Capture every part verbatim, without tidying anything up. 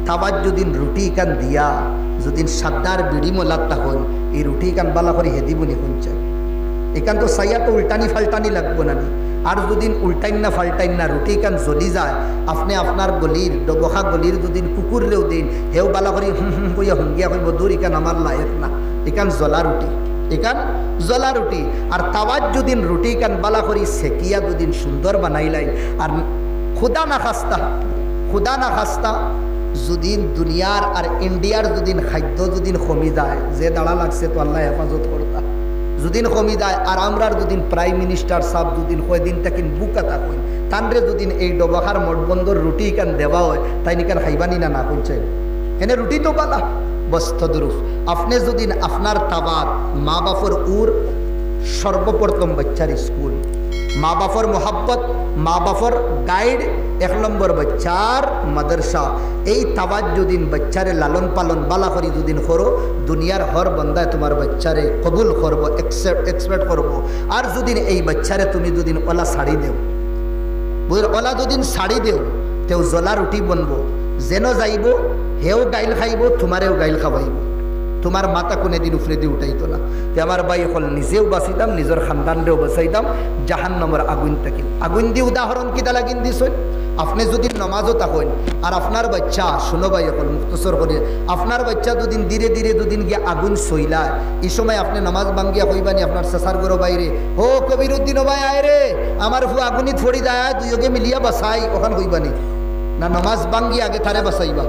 তাবাজ যদি রুটি কান দিয়া যদি সাদ্দার বিড়ি মোলাত তখন এই রুটি কান বালা করে হেদি বলি শুনছে এখান তো সাইয়া তো উল্টানি ফাল্টানি লাগবো না আর যদি উল্টাইন না ফাল্টাইন না রুটি কান জ্বলি যায় আপনি আপনার গলির ডবখা গলির যদি কুকুরলেও দিন হেও বালা করে হুম হুম কইয়া হুঙ্গিয়া কইব দূর এখান আমার লায়ক না এখান জ্বলা রুটি এখান জ্বলা রুটি আর তাওয়াজ যদি রুটি কান বালা করি সেকিয়া দুদিন সুন্দর বানাইলাই আর খুদা না খাস্তা খুদা না খাস্তা যদিন দুনিয়ার আর ইন্ডিয়ার যদিন খাদ্য যদিন কমি যায় যে দাঁড়া লাগছে তো আল্লাহ হেফাজত করতা যদিন কমি যায় আর আমরার যদিন প্রাইম মিনিস্টার সাহেব যদিন কয়দিন তাকিন বুকাতা কই তানরে যদিন এই ডবাখার মঠবন্দর রুটি কান দেওয়া হয় তাই নিকান খাইবানি না না কইছে এনে রুটি তো বালা বস্তদরুফ আপনি যদিন আপনার তাবার মা বাপর উর সর্বপ্রথম বাচ্চার স্কুল মা বাপর মোহাব্বত মা বাপর গাইড এক নম্বর বাচ্চার মাদ্রাসা এই তাবাজ যদিন বাচ্চারে লালন পালন বালা করি যদিন করো দুনিয়ার হর বন্দায় তোমার বাচ্চারে কবুল করবো একসেপ্ট এক্সপেক্ট করবো আর যদিন এই বাচ্চারে তুমি যদিন ওলা শাড়ি দেও বুঝল ওলা যদিন শাড়ি দেও তেও জলা রুটি বনবো যেন যাইব হেও গাইল খাইব তোমারেও গাইল খাওয়াইব তোমার মাথা কোনে দিন উফরে দিয়ে উঠাইতো না যে আমার বাই হল নিজেও বাঁচিতাম নিজের খানদানরেও বাঁচাইতাম জাহান নম্বর আগুন থাকিম আগুন দিয়ে উদাহরণ কিতা লাগিন দিছেন আপনি যদি নমাজও থাকেন আর আপনার বাচ্চা শুনো ভাই হল মুক্তসর করে আপনার বাচ্চা দুদিন ধীরে ধীরে দুদিন গিয়ে আগুন সইলায় এই সময় আপনি নমাজ ভাঙ্গিয়া হইবানি আপনার সাসার গরো বাইরে ও কবিরুদ্দিন ভাই আয় রে আমার ফু আগুনি থড়ি দেয় দুইকে মিলিয়া বাসাই ওখান হইবানি না নমাজ ভাঙ্গি আগে তারে বাসাইবা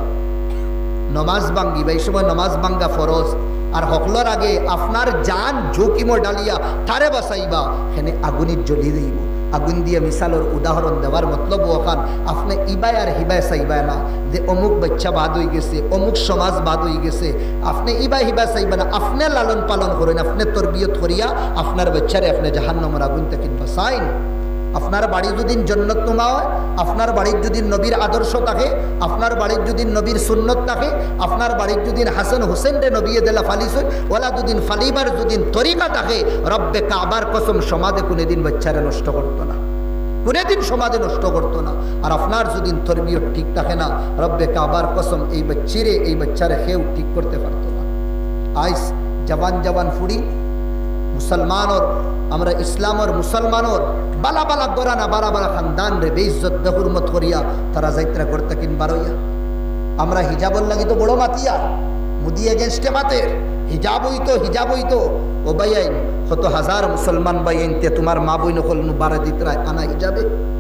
নমাজ ভাঙ্গিবা এই সময় নমাজ ভাঙ্গা ফরজ আর হকলর আগে আপনার জান ঝুঁকিমো ডালিয়া তারে বাসাইবা হেনে আগুনি জ্বলি দেব আগুন দিয়ে মিসালর উদাহরণ দেওয়ার মতলব ওখান আপনি ইবায় আর হিবায় চাইবায় না যে অমুক বাচ্চা বাদ হয়ে গেছে অমুক সমাজ বাদ হয়ে গেছে আপনি ইবায় হিবায় চাইবা না আপনি লালন পালন করেন আপনি তরবিয়ত করিয়া আপনার বাচ্চারে আপনি জাহান্নামের আগুন থেকে বাঁচাইন আপনার বাড়ি যদি জন্নত নুমা হয় আপনার বাড়ির যদি নবীর আদর্শ থাকে আপনার বাড়ির যদি নবীর সুন্নত থাকে আপনার বাড়ির যদি হাসান হুসেন রে নবী দেলা ফালিস ওলা দুদিন ফালিবার যদি তরিকা থাকে রব্বে কাবার কসম সমাজে কোনোদিন বাচ্চারে নষ্ট করতো না কোনোদিন সমাজে নষ্ট করতো না আর আপনার যদি তরবিয়ত ঠিক থাকে না রব্বে কাবার কসম এই বাচ্চিরে এই বাচ্চারে কেউ ঠিক করতে পারতো না আইস জবান জবান ফুড়ি মুসলমানর আমরা ইসলামর মুসলমানর বালা বালা গরানা বালা বালা খানদান রে বেইজ্জত বেহুরমত করিয়া তারা যাইত্রা করতে কিন বারইয়া আমরা হিজাবর লাগি তো বড় মাতিয়া মুদি এগেনস্টে মাতের হিজাব হইতো হিজাব হইতো ও বাইয়াইন কত হাজার মুসলমান বাইয়াইনতে তোমার মা বই নকল নু বারে দিতরায় আনা হিজাবে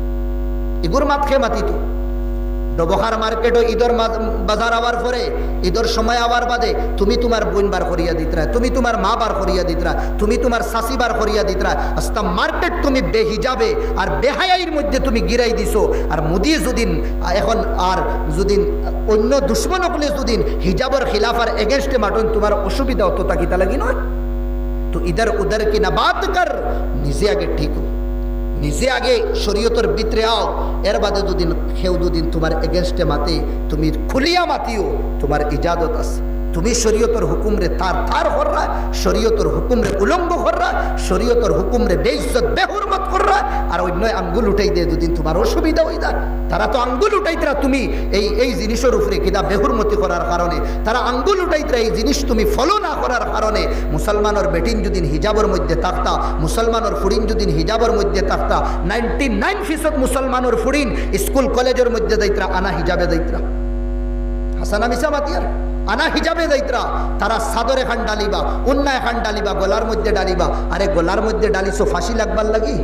ইগুর মাত খে মাতিতো ডবখার মার্কেটও ঈদর বাজার আবার পরে ঈদর সময় আবার বাদে তুমি তোমার বোন বার করিয়া দিতরা তুমি তোমার মা বার করিয়া দিতরা তুমি তোমার শাশি বার করিয়া দিতরা আস্তা মার্কেট তুমি বেহিজাবে আর বেহায়াইর মধ্যে তুমি গিরাই দিছো আর মুদি যদিন এখন আর যদিন অন্য দুশ্মন হলে যদিন হিজাবর খিলাফার এগেনস্টে মাটন তোমার অসুবিধা হতো তা কিতা লাগি নয় তো ইধর উধর কি না বাত কর নিজে আগে ঠিক নিজে আগে শরীয়তর ভিতরে আও এর বাদে দুদিন কেউ দুদিন তোমার এগেনস্টে মাতে তুমি খুলিয়া মাতিও তোমার ইজাজত আছে তুমি শরীয়তর হুকুমরে তার তার কররা শরীয়তর হুকুমরে উলঙ্গ কররা শরীয়তর হুকুমরে বেইজ্জত বেহুরমত কররা আর অন্য আঙ্গুল উঠাই দে দুদিন তোমার অসুবিধা হই দা তারা তো আঙ্গুল উঠাইতরা তুমি এই এই জিনিসের উপরে কিনা বেহুরমতি করার কারণে তারা আঙ্গুল উঠাইতরা এই জিনিস তুমি ফলো না করার কারণে মুসলমানের বেটিন যদি হিজাবের মধ্যে থাকতা মুসলমানের ফুরিন যদি হিজাবের মধ্যে থাকতা নাইনটি নাইন ফিসদ মুসলমানের ফুরিন স্কুল কলেজের মধ্যে যাইতরা আনা হিজাবে যাইতরা হাসানা মিসা মাতিয়ার আনা হিজাবে যাইতরা তারা সাদর এখান ডালিবা উন্না এখান ডালিবা গলার মধ্যে ডালিবা আরে গলার মধ্যে ডালিছো ফাঁসি লাগবার লাগি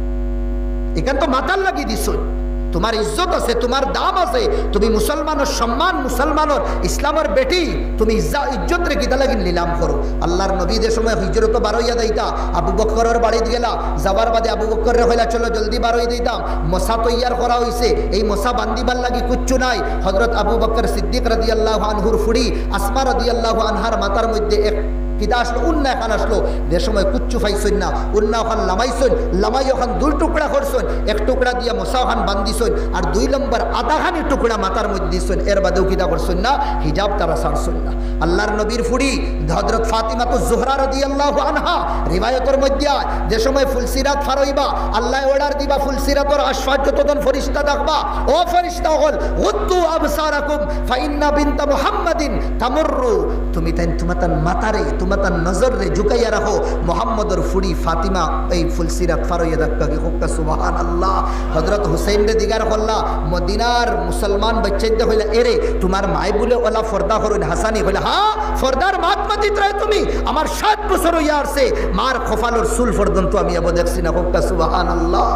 এখান তো মাতার লাগি দিছ তোমার ইজ্জত আছে তোমার দাম আছে তুমি মুসলমানের সম্মান মুসলমানের ইসলামের বেটি তুমি ইজ্জত রে কিতা লাগিন নিলাম করো আল্লাহর নবী যে সময় হিজরত বারইয়া দিতা আবু বকরের বাড়িতে গেলা যাবার বাদে আবু বকর রে হইলা চলো জলদি বারই দিতাম মশা তৈয়ার করা হইছে এই মশা বান্দিবার লাগি কুচ্ছু নাই হযরত আবু বকর সিদ্দিক রাদিয়াল্লাহু আনহুর ফুড়ি আসমা রাদিয়াল্লাহু আনহার মাথার মধ্যে এক কিতা আসলো উন্না এখান আসলো যে সময় কুচ্চু ফাইছইন না উন্না ওখান লামাইছইন লামাই ওখান দুই টুকরা করছইন এক টুকরা দিয়া মশা ওখান বান্ধিছইন আর দুই নম্বর আধাখানি টুকরা মাথার মধ্যে দিছইন এর বাদেও কিতা করছইন না হিজাব তারা ছাড়ছইন না আল্লাহর নবীর ফুড়ি হযরত ফাতিমা তো জোহরা রাদিয়াল্লাহু আনহা রিওয়ায়াতের মধ্যে যে সময় ফুলসিরাত ফারইবা আল্লাহ অর্ডার দিবা ফুলসিরাতের আশফাক যতজন ফেরেশতা দেখবা ও ফেরেশতা হল উদ্দু আবসারাকুম ফাইন্না বিনতা মুহাম্মাদিন তামুররু তুমি তাই তোমাতান মাতারে তোমাতান নজরে ঝুকাইয়া রাখো মুহাম্মদর ফুড়ি ফাতিমা এই ফুলসিরাত ফারইয়া দেখবা কি হোক্কা সুবহানাল্লাহ হযরত হুসাইন রে দিগার হল্লা মদিনার মুসলমান বাচ্চাইতে হইলা এরে তোমার মাই বলে ওলা ফর্দা করুন হাসানি হইলা হ্যাঁ ফর্দার মাতমা দিত্রায় তুমি আমার সাত বছর হইয়া আসছে মার খোফালোর চুল পর্যন্ত আমি আবার দেখছি না হোক্কা সুবহানাল্লাহ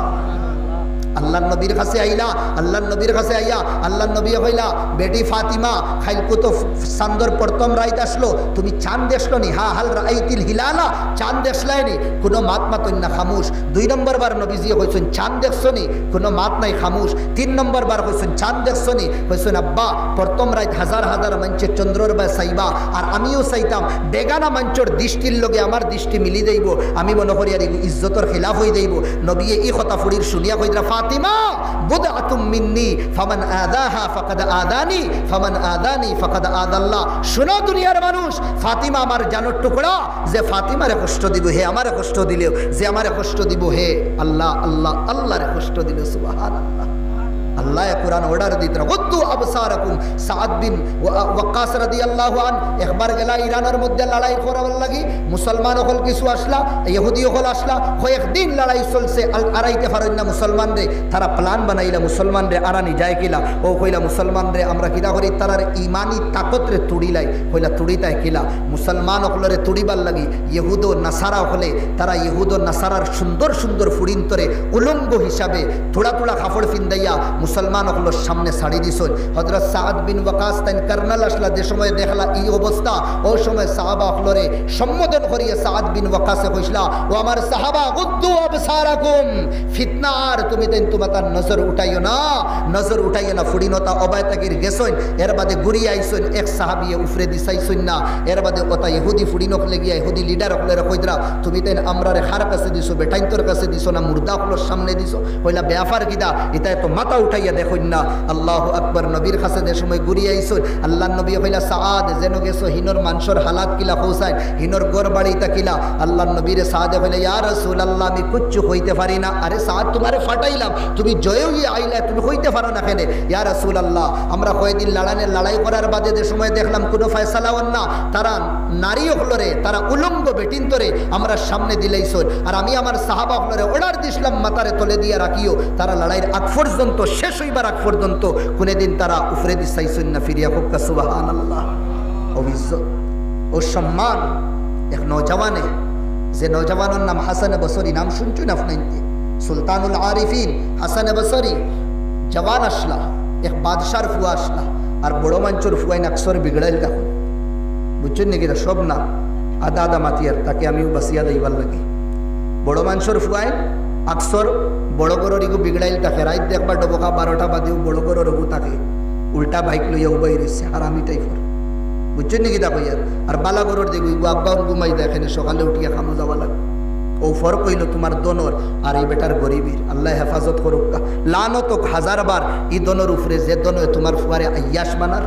আল্লাহ নবীর কাছে আইলা আল্লাহ নবীর কাছে আইয়া আল্লাহ নবী হইলা বেটি ফাতিমা খাইলকু তো চান্দর প্রথম রাইত আসলো তুমি চাঁদ দেখলো নি হা হাল রাইতিল হিলালা চাঁদ দেখলাই নি কোনো মাত মাতন না খামুশ দুই নম্বর বার নবীজি হইছেন চাঁদ দেখছো নি কোনো মাত নাই খামুশ তিন নম্বর বার হইছেন চাঁদ দেখছো নি হইছেন আব্বা প্রথম রাইত হাজার হাজার মঞ্চের চন্দ্রর বা চাইবা আর আমিও চাইতাম বেগানা মঞ্চর দৃষ্টির লগে আমার দৃষ্টি মিলি দেইব আমি মনে করি আর ইজ্জতর খিলাফ হয়ে দেইব নবী এই কথা ফুড়ির শুনিয়া কইরা ফাতিমা বুদআতুম মিন্নি ফামান আদাহা ফাকাদ আদানি ফামান আদানি ফাকাদ আদাল্লাহ শুনো দুনিয়ার মানুষ ফাতিমা আমার জানের টুকরা যে ফাতিমারে কষ্ট দিব হে আমারে কষ্ট দিলেও যে আমারে কষ্ট দিব হে আল্লাহ আল্লাহ আল্লাহরে কষ্ট দিল সুবহানাল্লাহ আল্লাহ কুরআন অর্ডার দিতরা গুদ্দু আবসারাকুম সাদ বিন ওয়াক্কাস রাদিয়াল্লাহু আন একবার গেলা ইরানের মধ্যে লড়াই করার লাগি মুসলমান হল কিছু আসলা ইহুদি হল আসলা কয়েকদিন লড়াই চলছে আড়াইতে পারেন না মুসলমান রে তারা প্ল্যান বানাইলা মুসলমান রে আরানি যায় কিলা ও কইলা মুসলমান রে আমরা কিরা করি তারার ইমানি তাকত রে তুড়িলাই কইলা তুড়িতায় কিলা মুসলমান হলরে তুড়িবার লাগি ইহুদ ও নাসারা হলে তারা ইহুদ ও নাসারার সুন্দর সুন্দর ফুড়িন্তরে উলঙ্গ হিসাবে থোড়া থোড়া কাপড় ফিন্দাইয়া মুসলমান হলোর সামনে ছাড়ি দিছন হযরত সাদ বিন ওয়াকাস তাইন কারনাল আসলা যে সময় দেখলা এই অবস্থা ওই সময় সাহাবা হলরে সম্বোধন করিয়ে সাদ বিন ওয়াকাসে কইছলা ও আমার সাহাবা গুদ্দু আবসারাকুম ফিতনা আর তুমি তাইন তোমার নজর উঠাইও না নজর উঠাইও না ফুড়িনতা অবায়তাকির গেছন এর বাদে ঘুরি আইছন এক সাহাবিয়ে উফরে দিছাইছন না এর বাদে ওটা ইহুদি ফুড়িনক লেগিয়া ইহুদি লিডার হলরে কইদরা তুমি তাইন আমরারে খার কাছে দিছো বেটাইন্তর কাছে দিছো না মুর্দা হলর সামনে দিছো কইলা বেয়াফার কিদা এটা তো মাথা উঠাইয়া দেখুন না আল্লাহু আকবার নবীর কাছে যে সময় ঘুরিয়ে আইছুন আল্লাহ নবী কইলা সাদ যেন গেছো হিনর মানুষের হালাত কিলা হোসাইন হিনর গর বাড়িটা কিলা আল্লাহ নবীরে সাদে কইলা ইয়া রাসূলুল্লাহ আমি কিচ্ছু হইতে পারি না আরে সাদ তোমারে ফাটাইলাম তুমি জয়ও গিয়ে আইলা তুমি হইতে পারো না কেন ইয়া রাসূলুল্লাহ আমরা কয়দিন লড়ানে লড়াই করার বাদে যে সময় দেখলাম কোনো ফয়সালা হন না তারা নারী হলরে তারা উলঙ্গ বেটিন্তরে আমরা সামনে দিলাইছুন আর আমি আমার সাহাবা হলরে অর্ডার দিছিলাম মাথারে তলে দিয়ে রাখিও তারা লড়াইয়ের আগ পর্যন্ত শেষ হইবার আগ পর্যন্ত কোনদিন তারা উফরে দিছাইছুন না ফিরিয়া হোক সুবহানাল্লাহ ও ইজ্জত ও সম্মান এক নওজওয়ানে যে নওজওয়ানের নাম হাসান বসরি নাম শুনছুন আপনাইতে সুলতানুল আরিফিন হাসান বসরি জওয়ান আসলা এক বাদশার ফুয়া আসলা আর বড় মঞ্চর ফুয়াইন আকসর বিগড়াইল দেখুন বুঝছেন নাকি সব না আদা আদা মাতিয়ার তাকে আমিও বাসিয়া দইবার লাগে বড় মঞ্চর ফুয়াইন আকসর বড় বড় রিগু বিগড়াইল থাকে রাত দেখবার ডবকা বারোটা বাদেও বড় বড় রঘু থাকে উল্টা বাইক লইয়া উবাই রয়েছে আর আমি টাইপর বুঝছেন নাকি দেখো ইয়ার আর বালা গরর দেখবো ইগু আব্বাউন ঘুমাই দেখেন সকালে উঠিয়া খামো যাওয়া লাগবে ও ফর কইল তোমার দনর আর এই বেটার গরিবীর আল্লাহ হেফাজত করুক লানত হাজার বার ই দনর উপরে যে দন তোমার ফুয়ারে আয়াস মানার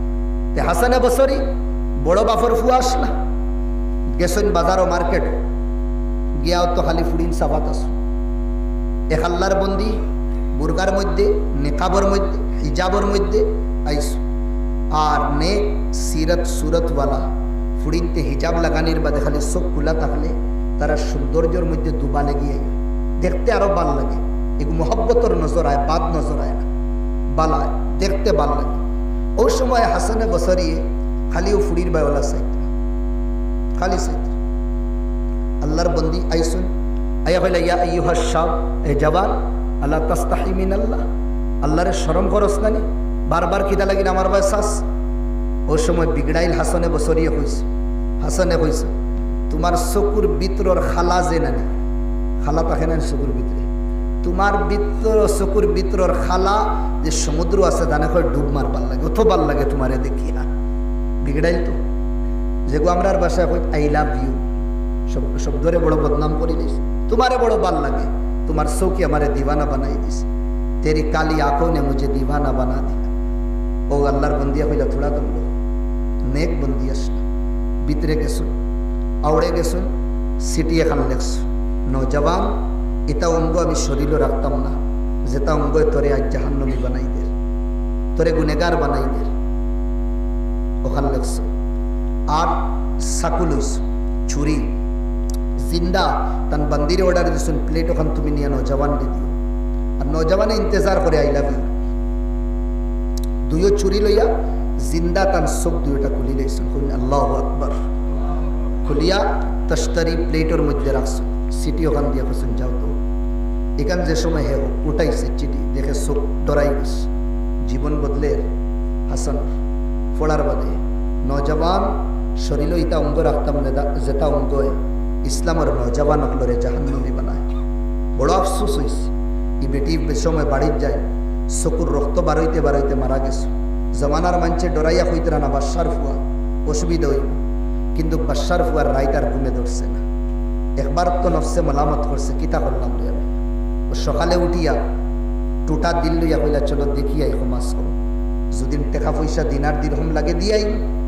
তে হাসানে বসরি বড় বাফর ফুয়া আসলা গেছেন বাজার ও মার্কেট গিয়াও তো খালি ফুড়িন সাফাত আস এক আল্লাহর বন্দি বুরগার মধ্যে নেকাবর মধ্যে হিজাবর মধ্যে আইস আর নে সিরত সুরতওয়ালা ফুড়িনতে হিজাব লাগানির বাদে খালি চোখ খোলা থাকলে তারা সৌন্দর্যের মধ্যে ডুবা লেগে দেখতে আরো ভাল লাগে এগুলো মহব্বতর নজর আয় বাদ নজর আয় না বালায় দেখতে ভাল লাগে ওই সময় হাসানে বসরিয়ে খালিও ফুড়ির বায়োলা সাইত খালি সাইত আল্লাহর বন্দি আইসুন আয়া হইলা ইয়া আইয়ুহাস শাব এ জওয়ান আল্লাহ তাস্তাহি মিনাল্লাহ আল্লাহরে শরম করস নানি বারবার কিদা লাগিন আমার বয়সাস ওই সময় বিগড়াইল হাসানে বসরিয়ে কইছে হাসানে কইছে তোমার চকুর ভিতরের খালা যে নানি খালা থাকে না চকুর ভিতরে তোমার ভিতর চকুর ভিতরের খালা যে সমুদ্র আছে জানে কয় ডুব মারবার লাগে অত ভাল লাগে তোমারে দেখিয়া বিগড়াইল তো যেগো আমরার বাসায় কই আই লাভ ইউ শব্দরে বড় বদনাম করে দিস, তোমারে বড় ভাল লাগে, তোমার চৌকি আমারে দিওয়ানা বানাই দিস, তেরি কালি आंखों ने मुझे दीवाना बना दिया। ও আল্লাহর বন্দিয়া কইলা থোড়া তোমরা নেক বন্দিয়াস না, ভিতরে গেছুন আউড়ে গেছুন সিটি এখান লেখছ নৌজওয়ান এটা অঙ্গ আমি শরীরও রাখতাম না, যেটা অঙ্গ তোরে আজ জাহান্নমী বানাই দের, তোরে গুনেগার বানাই দের, ওখান লেখছ। আর সাকুল হইস ছুরি জিন্দা তান বন্দির অর্ডার দিছুন প্লেট ওখান তুমি নিয়ে নৌজওয়ান দি দিও, আর নৌজওয়ানে ইন্তজার করে আই লাভ ইউ। দুইও ছুরি লইয়া জিন্দা তান চোখ দুইটা খুলি লাইছুন, আল্লাহু আকবার। খুলিয়া তস্তরি প্লেটের মধ্যে রাখছুন, সিটি ওখান দিয়া কইছুন যাও তো। এখান যে সময় হে উঠাইছে চিঠি দেখে চোখ ডরাই গেছে, জীবন বদলের হাসান ফোড়ার বাদে নৌজওয়ান শরীর ইতা অঙ্গ রাখতাম যেটা অঙ্গ ইসলামের নৌজওয়ান অকলরে জাহান্নমী বানায়। বড় আফসোস হয়েছে এই বেটি সময় বাড়ির যায় চকুর রক্ত বারইতে বারইতে মারা গেছে। জমানার মানছে ডরাইয়া হইতে না বাদশার ফুয়া অসুবিধা হইব, কিন্তু বাদশার ফুয়ার রাইটার ঘুমে ধরছে না, একবার তো নফসে মালামত করছে কিতা করলাম রে আমি। ও সকালে উঠিয়া টুটা দিল লইয়া কইলা চলো দেখিয়াই সমাজ কম, যদি টাকা পয়সা দিনার দিরহম লাগে দিয়াই।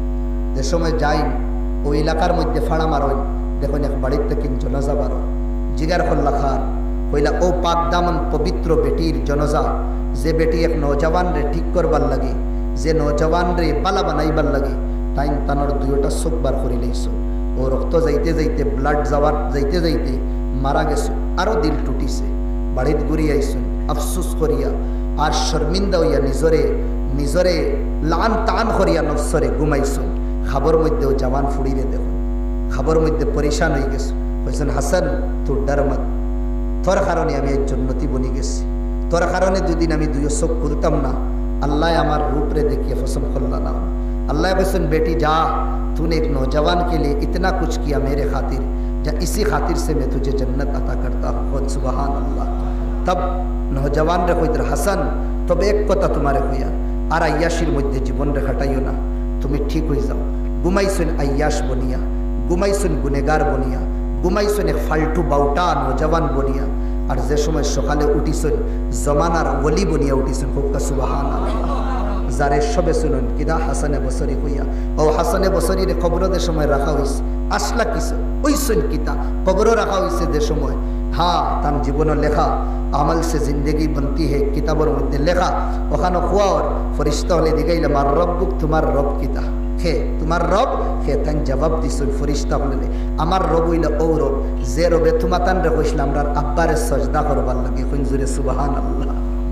যে সময় যাই ওই এলাকার মধ্যে ফাড়া মারই দেখুন এক বাড়ির থেকে জনাজা বারো জিগার কল্লা খার কইলা ও পাক দামন পবিত্র বেটির জনজা, যে বেটি এক নৌজওয়ান রে ঠিক করবার লাগে, যে নৌজওয়ান রে বালা বানাইবার লাগে, তাই তানোর দুইটা চোখ বার করে লইছ। ও রক্ত যাইতে যাইতে ব্লাড যাওয়ার যাইতে যাইতে মারা গেছ, আরও দিল টুটিছে। বাড়িত ঘুরি আইসুন আফসুস করিয়া আর শর্মিন্দা হইয়া নিজরে নিজরে লান টান করিয়া নফসরে ঘুমাইছুন। খাবর মধ্যেও জওয়ান ফুড়িরে দেখুন, খাবর মধ্যে পরেশান হয়ে গেছে। বলছেন হাসান তোর ডার মত, তোর কারণে আমি এক জন্নতি বনি গেছি, তোর কারণে দুদিন আমি দুই চোখ খুলতাম না, আল্লাহ আমার রূপরে দেখিয়ে পছন্দ করলা না। अल्लाह बसन बेटी जा, तूने एक नौजवान के लिए इतना कुछ किया मेरे खातिर, जा इसी खातिर से मैं तुझे जन्नत अता करता हूँ। खुद सुबहान अल्लाह। तब नौजवान रे कइतर हासान तब एक कथा तुम्हारे हइया আর আয়াশির মধ্যে জীবন রে খাটাইও না, তুমি ঠিক হয়ে যাও। ঘুমাইছেন আয়াশ বনিয়া, ঘুমাইছেন গুনেগার বনিয়া, ঘুমাইছেন এক ফালতু বাউটা নৌজওয়ান বনিয়া, আর যে সময় সকালে উঠিছেন জমানার ওলি বনিয়া উঠিছেন। খুব সুবহান আল্লাহ। যারে সবে শুনুন কিনা হাসানে বসরি হইয়া, ও হাসানে বসরির কবরের সময় রাখা হয়েছে, আসলা কিছু ওইসন কিতা কবর রাখা হয়েছে যে সময়। হ্যাঁ তার জীবন লেখা আমল সে জিন্দগি বনতি হে কিতাবের মধ্যে লেখা। ওখানে খুয়ার ফরিস্তা হলে দিগাইলে আমার রব্বুক তোমার রব কিতা হে, তোমার রব হে। তাই জবাব দিছেন ফরিস্তা হলে আমার রব হইলে ও রব যে রবে তোমাতান রে কইছিল আমরা আব্বারে সজদা করবার লাগে। জুড়ে সুবহান আল্লাহ।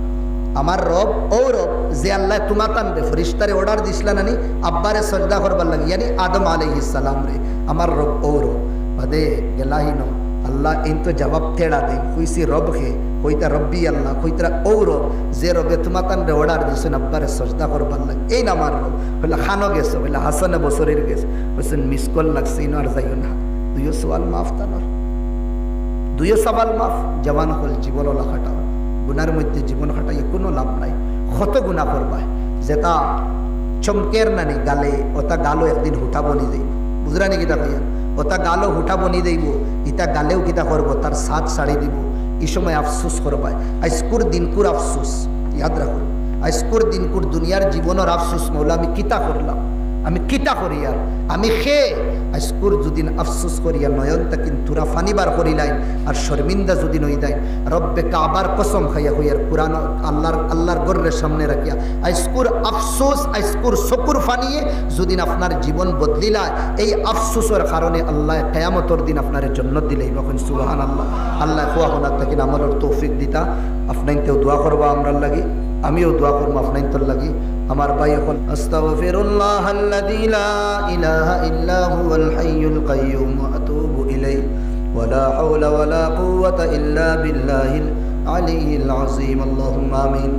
আমার রব ও রব যে আল্লাহ তোমাতান রে ফরিস্তারে অর্ডার দিছিল নানি আব্বারে সজদা করবার লাগে, ইয়ানি আদম আলাইহিস সালাম রে। আমার রব ও রব বাদে গেলাহি ন আল্লাহ এই তো জবাব তেড়া দেন কইছি রব হে, কইতা রব্বি আল্লাহ, কইতা ও রব যে রবে তোমাতান রে অর্ডার দিছেন আব্বারে সজদা করবার লাগে, এই না আমার রব। বলে খানো গেছো, বলে হাসানে বছরের গেছে, বলছেন মিস কল লাগছে ইনো আর যাইও না। দুইও সওয়াল মাফ তানোর, দুইও সওয়াল মাফ। জওয়ান হল জীবন ওলা খাটাও, গুনার মধ্যে জীবন খাটাইয়ে কোনো লাভ নাই। কত গুণা করবায় যেটা চমকের নানি গালে ওটা গালো একদিন হুটা বনি যাইব, বুঝরানি কিতা কইয়া ওটা গালো হুটা বনি যাইব, ইটা গালেও কিতা করব তার সাত সাড়ি দিব। এই সময় আফসোস করবায় আজকুর দিনকুর আফসোস ইয়াদ রাখুন। আজকুর দিনকুর দুনিয়ার জীবনের আফসোস মৌলা আমি কিতা করলাম, আমি কিতা করি আর আমি খে আজকুর যদিন আফসোস করিয়া নয়ন তাকিন তুরা ফানিবার করিলাইন আর শর্মিন্দা যদি নই দেয় রব্বে কাবার কসম খাইয়া হইয়ার কুরআন আল্লাহর আল্লাহর গর্রের সামনে রাখিয়া আজকুর আফসোস আজকুর শকুর ফানিয়ে যদিন আপনার জীবন বদলিলায়, এই আফসোসের কারণে আল্লাহ কিয়ামতের দিন আপনার জান্নাত দিলেই তখন সুবহানাল্লাহ। আল্লাহ কোয়া হনা তাকিন আমলের তৌফিক দিতা। আপনাইতেও দোয়া করবা আমরার লাগি, আমিও দোয়া করবো আপনাইতর লাগি। আমার ভাই এখন আস্তাগফিরুল্লাহ আল্লাযী লা ইলাহা ইল্লা হুয়াল হাইয়ুল কাইয়্যুম ওয়া আতুবু ইলাইহি ওয়া লা হাওলা ওয়া লা কুওয়াতা ইল্লা বিল্লাহিল আলিয়্যিল আযীম। আল্লাহুম্মা আমিন।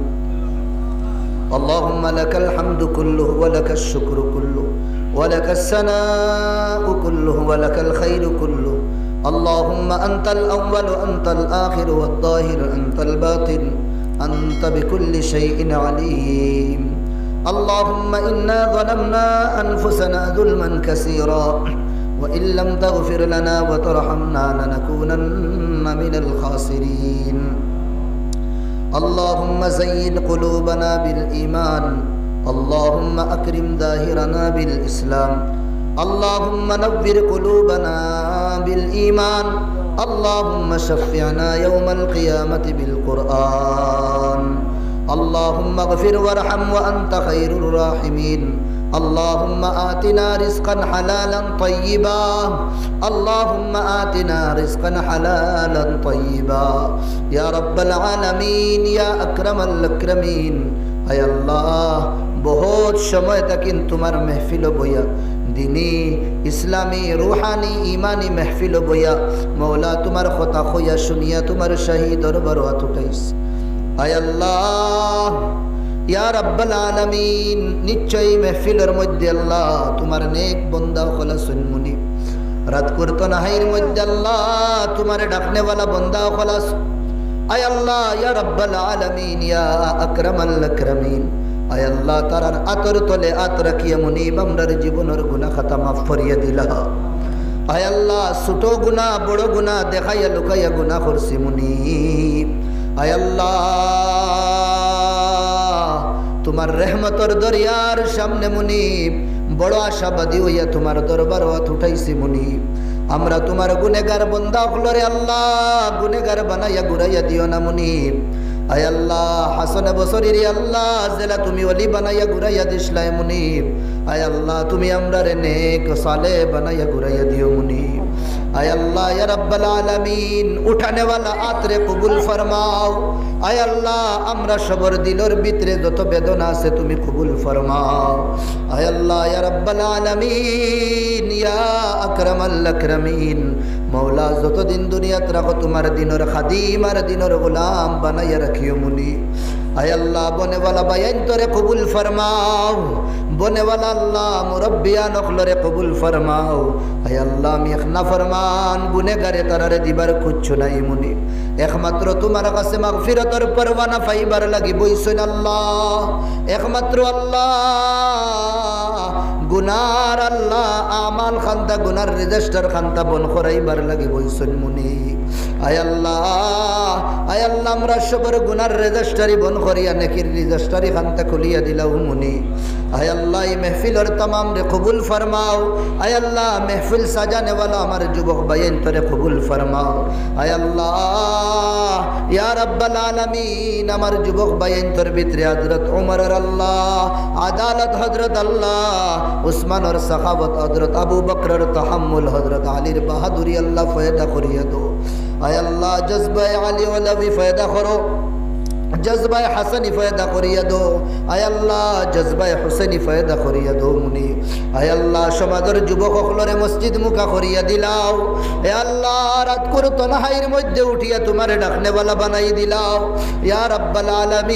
আল্লাহুম্মা লাকাল হামদু কুল্লুহু ওয়া লাকাশ শুকরু কুল্লুহু ওয়া লাকাস সানাউ কুল্লুহু ওয়া লাকাল খায়রু কুল্লুহু। আল্লাহুম্মা আনতাল আউওয়ালু আনতাল আখিরু ওয়াদ যাহিরু আনতাল বাতিন أنت بكل شيء عليم اللهم إنا ظلمنا أنفسنا ظلما كثيرا وإن لم تغفر لنا وترحمنا لنكونن من الخاسرين اللهم زين قلوبنا بالإيمان اللهم أكرم ظاهرنا بالإسلام اللهم نور قلوبنا بالإيمان اللهم شفعنا يوم القيامة بالقرآن اللهم اغفر وارحم وأنت خير الراحمين اللهم آتنا رزقا حلالا طيبا اللهم آتنا رزقا حلالا طيبا يا رب العالمين يا أكرم الأكرمين আয় আল্লাহ বহুত সময় তাকিন তোমার মেহফিল বইয়া দিনী ইসলামী রুহানি ইমানি মেহফিল বইয়া মৌলা তোমার কথা হইয়া শুনিয়া তোমার শাহী দরবার হাত উঠাইস আয় আল্লাহ ইয়া রাব্বাল আলামিন নিশ্চয় মেহফিলের মধ্যে আল্লাহ তোমার নেক বান্দা খলা সুনমুনি রাত করতো না হাইর মধ্যে আল্লাহ তোমার ডাকনেওয়ালা বান্দা খলা আয় আল্লাহ ইয়া রাব্বাল আলামিন ইয়া আকরামাল আকরামিন আয় আল্লাহ তারার আতর তলে আত রাখিয়া মুনিব আমরার জীবনের গুনাহ খাতা মাফ করিয়া দিলা আয় আল্লাহ ছোট গুনাহ বড় গুনাহ দেখাইয়া লুকাইয়া গুনাহ করছি মুনিব আয় আল্লাহ তোমার রহমতের দরিয়ার সামনে মুনিব বড় আশাবাদী হইয়া তোমার দরবার হাত উঠাইছি মুনিব আমরা তোমার গুনেগার বান্দা হলরে আল্লাহ গুনেগার বানাইয়া ঘুরাইয়া দিও না মুনিব আয় আল্লাহ হাসান বসরির আল্লাহ জেলা তুমি ওলি বানাইয়া ঘুরাইয়া দিসলাই মুনিব আয় আল্লাহ তুমি আমরা রে নেক সালে বানাইয়া ঘুরাইয়া দিও মুনিব আয় আল্লাহ ইয়া রাব্বাল আলামিন উঠানে ওয়ালা আতরে কবুল ফরমাও আয় আল্লাহ আমরা সবর দিলর ভিতরে যত বেদনা আছে তুমি কবুল ফরমাও আয় আল্লাহ ইয়া রাব্বাল আলামিন ইয়া আকরামাল আকরামিন মৌলা যতদিন দুনিয়াত রাখো তোমার দিনের খাদিম আর দিনের গোলাম বানাইয়া রাখিও মুনি আয় আল্লাহ বনেওয়ালা বায়ান তোরে কবুল ফরমাও বনেওয়ালা আল্লাহ মুরব্বিয়ান অখলরে কবুল ফরমাও আয় আল্লাহ আমি এক নাফরমান গুনেগারে তারারে দিবার কুচ্ছু নাই মুনি একমাত্র তোমার কাছে মাগফিরাতের পরওয়ানা পাইবার লাগি বইছেন আল্লাহ একমাত্র আল্লাহ গুনার আল্লাহ আমাল খান্তা গুনার রেজিস্টার খান্তা বন করাইবার লাগি বইছেন মুনি আয় আল্লাহ আয় আল্লাহ আমরা সবার গুনার রেজিস্টারি বন করিয়া নেকির রেজিস্টারি খান্তা খুলিয়া দিলাও মুনি আয় আল্লাহ এই মেহফিলের तमाम রে কবুল ফরমাও আয় আল্লাহ মেহফিল সাজানে वाला আমার যুবক ভাইয়েন তোরে কবুল ফরমাও আয় আল্লাহ ইয়া রাব্বাল আলামিন আমার যুবক ভাইয়েন তোর ভিতরে হযরত ওমরের আল্লাহ আদালত হযরত আল্লাহ উসমান और सखावत हजरत अबू बकर और तहम्मुल हजरत अली बहादुरी अल्लाह फ़ायदा करिए दो आय अल्लाह जज्बा अली वलवी फ़ायदा करो जज्बा हसनी फ़ायदा करिए दो आय अल्लाह जज्बा हुसैनी फ़ायदा करिए दो मुनि आय अल्लाह समाजर जुबक हकलरे मस्जिद मुखा करिए दिलाओ आय अल्लाह रात कर तनहाइर मध्य उठिया तुम्हारे डाकने वाला बनाई दिलाओ या रब्बल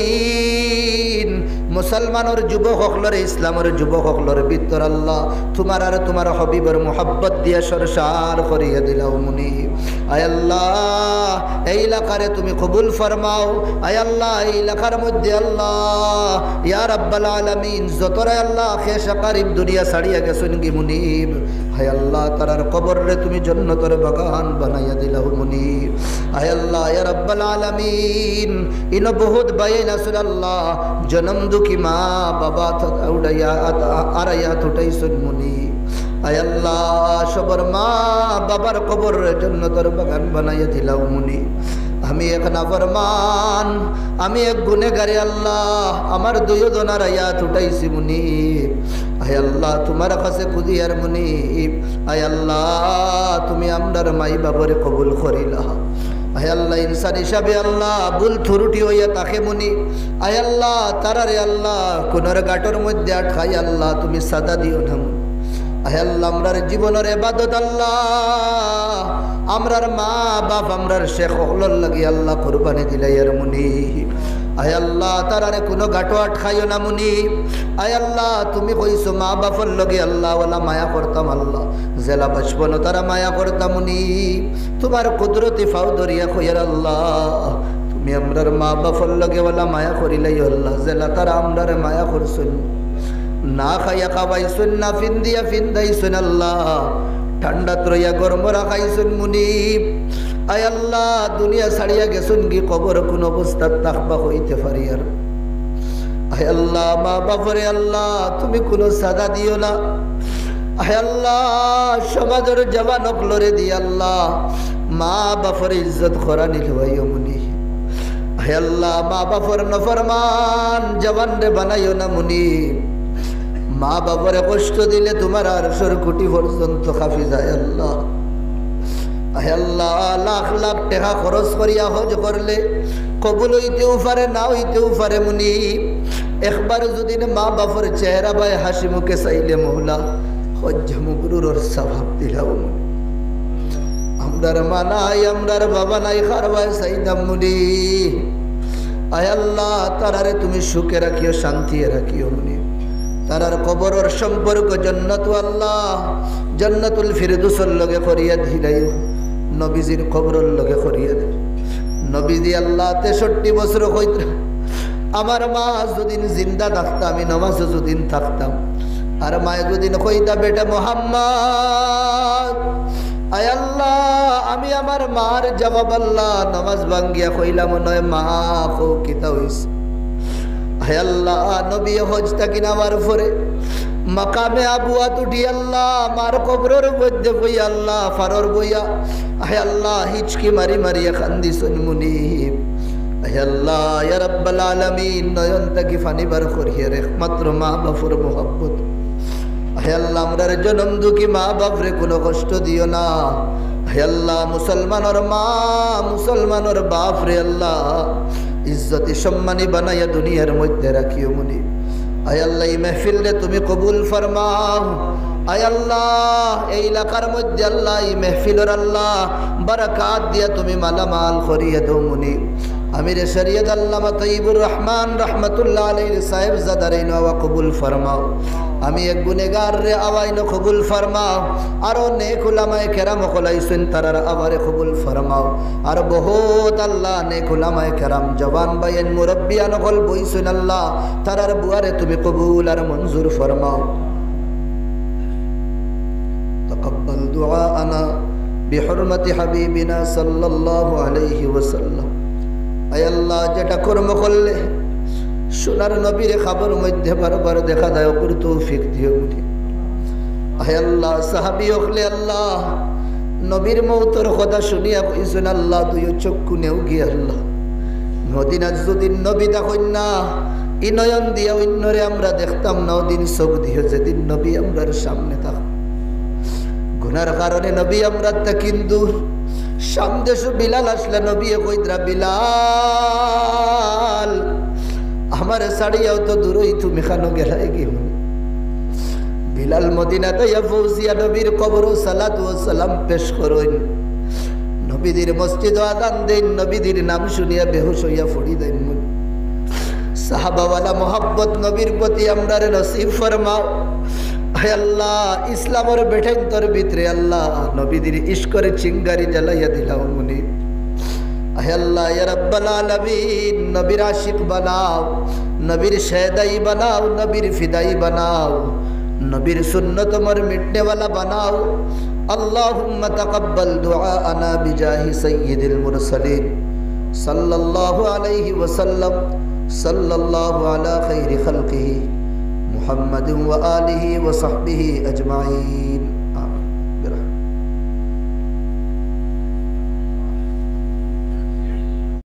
आलमीन मुसलमानर जुबक हकलरे इस्लामर जुबक हकलरे भितर अल्लाह तुम्हार और तुम्हार हबीबर मोहब्बत दिया सरसार करिए दिलाओ मुनि आय अल्लाह এই এলাকারে তুমি কবুল ফরমাও আয় আল্লাহ এই এলাকার মধ্যে আল্লাহ ইয়া রাব্বাল আলামিন যতরা আল্লাহ খেশা করিব দুনিয়া ছাড়িয়া গেছেন কি মুনিব আয় আল্লাহ তারার কবর রে তুমি জান্নাতের বাগান বানাইয়া দিলাও মুনিব আয় আল্লাহ ইয়া রাব্বাল আলামিন ইন বহুত বাইন আসল আল্লাহ জন্ম দুঃখী মা বাবা উড়াইয়া আরাইয়া উঠাইছেন মুনিব আয় আল্লাহ সবার মা বাবার কবর জান্নাতের বাগান বানাইয়া দিলাও মুনি আমি এক নাফরমান আমি এক গুনেগারে আল্লাহ আমার দুইজনের আয়াত উঠাইছি মুনি আয় আল্লাহ তোমার কাছে খুদিয়ার মুনি আয় আল্লাহ তুমি আমরার মাই বাবারে কবুল করিলা আয় আল্লাহ ইনসান হিসাবে আল্লাহ ভুল থুরুটি হইয়া তাকে মুনি আয় আল্লাহ তারারে আল্লাহ কোনর গাটর মধ্যে আটকাই আল্লাহ তুমি সাদা দিও না আয় আল্লাহ আমরার জীবনের ইবাদত আল্লাহ আমরার মা বাপ আমরার শেখ হলর লাগি আল্লাহ কুরবানি দিলাইয়ার মুনি আয় আল্লাহ তারারে কোনো গাটো আটকাইও না মুনি আয় আল্লাহ তুমি কইছো মা বাপর লগে আল্লাহ ওয়ালা মায়া করতাম আল্লাহ জেলা বচপন তারা মায়া করতাম মুনি তোমার কুদরতি ফাও দরিয়া কইয়ার আল্লাহ তুমি আমরার মা বাপর লগে ওয়ালা মায়া করিলাই আল্লাহ জেলা তারা আমরারে মায়া করছেন না খাইয়া খাওয়াইছেন, না ফিন্দিয়া ফিন্দাইছেন আল্লাহ, ঠান্ডা ত্রয়া গরম রাখাইছেন মুনিব। আয় আল্লাহ, দুনিয়া ছাড়িয়া গেছেন কি কবর কোন অবস্থা তাকবা হইতে পারি আর। আয় আল্লাহ, মা বাপরে আল্লাহ তুমি কোনো সাদা দিও না। আয় আল্লাহ, সমাজের জবান অকলরে দি আল্লাহ, মা বাপর ইজ্জত করা নিল মুনি। আয় আল্লাহ, মা বাপর নফরমান জবান রে বানাইও না মুনি। মা বাপরে কষ্ট দিলে তোমার আরশের খুঁটি পর্যন্ত কাঁপি যায় আল্লাহ। আয় আল্লাহ, লাখ লাখ টাকা খরচ করিয়া হজ করলে কবুল হইতেও পারে, না হইতেও পারে মুনি। একবার যদি মা বাপর চেহারা বাই হাসি মুখে চাইলে মৌলা হজ্জ মুবরুর স্বভাব দিলাও মুনি। আমরার মা নাই, আমরার বাবা নাই, খারবায় চাইতাম মুনি। আয় আল্লাহ, তারারে তুমি সুখে রাখিও, শান্তি রাখিও মুনি। তারার কবরের সম্পর্ক জান্নাত আল্লাহ জান্নাতুল ফিরদৌসের লগে করিয়া দিলাইও, নবীজির কবরের লগে করিয়া দে। নবীজি আল্লাহ তেষট্টি বছর হইত আমার মা যদিন জিন্দা থাকতাম, আমি নামাজ যদিন থাকতাম, আর মায়ে যদিন কইতা বেটা মোহাম্মদ, আয় আল্লাহ আমি আমার মার জবাব আল্লাহ নামাজ ভাঙ্গিয়া কইলাম নয় মা কো কিতা হইছে। আয় আল্লাহ, নবী হজ থাকি নামার পরে মাকামে আবুয়াত উঠি আল্লাহ মার কবরের মধ্যে বই আল্লাহ ফারর বইয়া আয় আল্লাহ হিচকি মারি মারিয়া কান্দিছেন মুনিব। আয় আল্লাহ ইয়া রাব্বাল আলামিন, নয়ন তাকি ফানি বার করিয়া একমাত্র মা বাপর মোহাব্বত। আয় আল্লাহ, আমরার জনম দুঃখী মা বাপরে কোনো কষ্ট দিও না। আয় আল্লাহ, মুসলমানের মা মুসলমানের বাপ রে আল্লাহ ইজ্জতি সম্মানী বানাইয়া দুনিয়ার মধ্যে রাখিও মুনি। আয় আল্লাহ, এই মেহফিল রে তুমি কবুল ফরমাও। আয় আল্লাহ, এই এলাকার মধ্যে আল্লাহ এই মেহফিলের আল্লাহ বারাকাত দিয়া তুমি মালামাল করিয়া দাও মুনি। আমির শরীয়ত আল্লামা তৈয়বুর রহমান রহমতুল্লাহ আলাইহি সাহেব জাদারে নওয়া কবুল ফরমাও। আমি এক গুনেগার রে আওয়াইন কবুল ফরমাও। আরো নেক উলামায়ে কেরাম কলাইছেন তারার আবারে কবুল ফরমাও। আর বহুত আল্লাহ নেক উলামায়ে কেরাম জওয়ান বাইন মুরব্বিয়ান কল বইছেন আল্লাহ তারার বুয়ারে তুমি কবুল আর মঞ্জুর ফরমাও। তাকাব্বাল দুআআনা বিহুরমাতি হাবিবিনা সাল্লাল্লাহু আলাইহি ওয়াসাল্লাম। আয় আল্লাহ, যেটা কর্ম করলে সোনার নবীর খাবার মধ্যে বারবার দেখা দেয় ওপর তৌফিক দিও মুনি। আয় আল্লাহ, সাহাবী হলে আল্লাহ নবীর মৌতর কথা শুনিয়া কইছেন আল্লাহ দুই চক্ষু নেও গিয়ে আল্লাহ মদিনা যদি নবী দেখুন না ই নয়ন দিয়া অন্যরে আমরা দেখতাম না, ওদিন চোখ দিও যেদিন নবী আমরার সামনে থাক। গুনার কারণে নবী আমরা তা কিন্তু সামদেশ বিলাল আসলে নবী কইদরা বিলাল আমার ছাড়িয়াও তো দূরই তুমি খানো গেলাই গিয়ে। বিলাল মদিনা তাইয়া ফৌজিয়া নবীর কবর সালাত ও সালাম পেশ করুন। নবীদের মসজিদ আদান দেন, নবীদের নাম শুনিয়া বেহুশ হইয়া ফড়ি দেন। সাহাবাওয়ালা মোহাব্বত নবীর প্রতি আমরা নসিব ফরমাও। হে আল্লাহ, ইসলামের বেঠেন্তর ভিতরে আল্লাহ নবীদের ইশকরে চিঙ্গারি জ্বালাইয়া দিলাও মুনি। হে আল্লাহ ইয়া রাব্বাল আলামিন, নবীর আশিক বানাও, নবীর শেদাই বানাও, নবীর ফিদাই বানাও, নবীর সুন্নত মর মিটনে वाला বানাও। আল্লাহুম্মা তাকাব্বাল দুআআনা বিজাহি সাইয়্যিদিল মুরসালিন সাল্লাল্লাহু আলাইহি ওয়াসাল্লাম সাল্লাল্লাহু আলা খাইরি খালকিহি মুহাম্মাদিন ওয়া আলিহি ওয়া সাহবিহি আজমাইন।